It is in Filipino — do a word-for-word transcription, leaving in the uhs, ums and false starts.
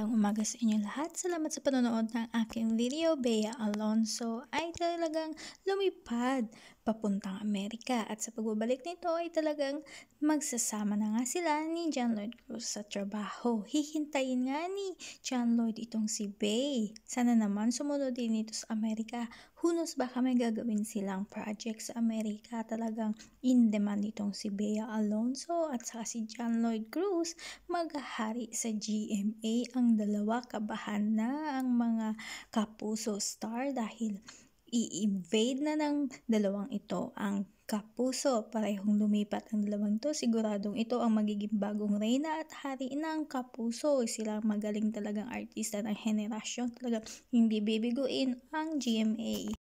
Magandang umaga sa inyo lahat. Salamat sa panonood ng aking video. Bea Alonso ay talagang lumipad papuntang Amerika at sa pagbabalik nito ay talagang magsasama na nga sila ni John Lloyd Cruz sa trabaho. Hihintayin nga ni John Lloyd itong si Bea. Sana naman sumunod din ito sa Amerika. Who knows, baka may gagawin silang project sa Amerika. Talagang in demand itong si Bea Alonso at saka si John Lloyd Cruz maghahari sa G M A. Ang dalawa, kabahan na ang mga Kapuso star dahil i-invade na ng dalawang ito ang Kapuso. Parehong lumipat ang dalawang to. Siguradong ito ang magiging bagong reyna at hari ng Kapuso. Sila magaling talagang artista ng henerasyon. Talagang hindi bibiguin ang G M A.